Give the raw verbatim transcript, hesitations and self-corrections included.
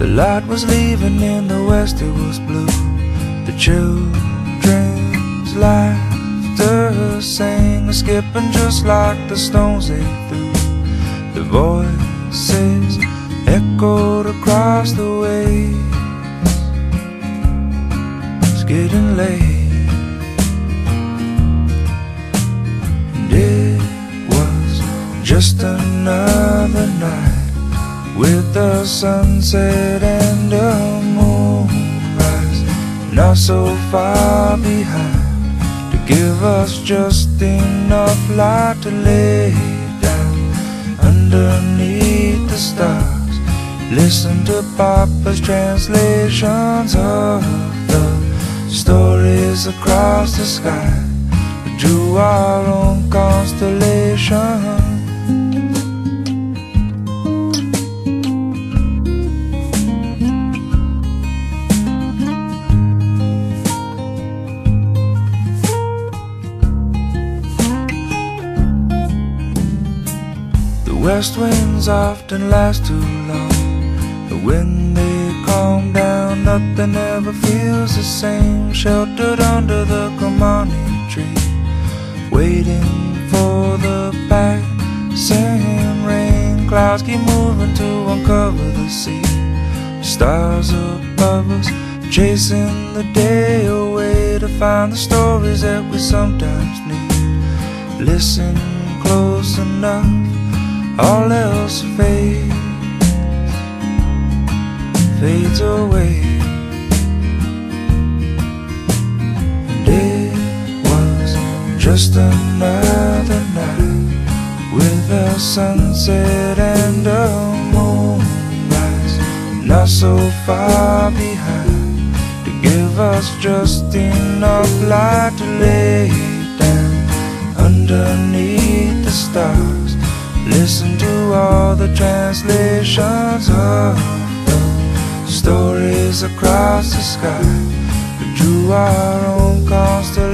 The light was leaving in the west, it was blue. The children's laughter sang, skipping just like the stones they threw. The voices echoed across the waves. It's getting late, and it was just another night with the sunset and the moonrise, not so far behind to give us just enough light to lay down underneath the stars. Listen to Papa's translations of the stories across the sky. We drew our own constellation. West winds often last too long, but when they calm down, nothing ever feels the same. Sheltered under the Kamani tree, waiting for the passing rain. Clouds keep moving to uncover the sea. Stars above us, chasing the day away to find the stories that we sometimes need. Listen close enough, all else fades, fades away. And it was just another night with a sunset and a moonrise, not so far behind to give us just enough light to lay down underneath the stars. Listen to all the translations of the stories across the sky. We drew our own constellation.